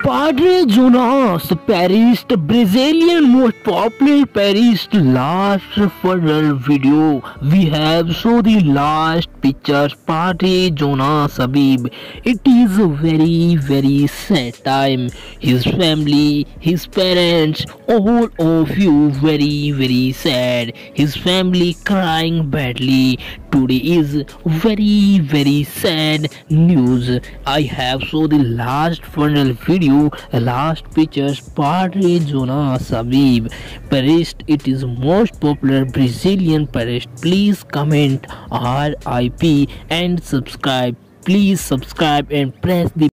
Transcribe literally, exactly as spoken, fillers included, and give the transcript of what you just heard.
Padre Jonas perished, Brazilian most popular perished last funeral video. We have so the last pictures. Padre Jonas Abib. It is a very very sad time. His family, his parents, all of you very very sad. His family crying badly. Today is very very sad news. I have so the last funeral video, last pictures. Padre Jonas Abib perished. It is most popular Brazilian perished. Please comment R I P and subscribe. Please subscribe and press the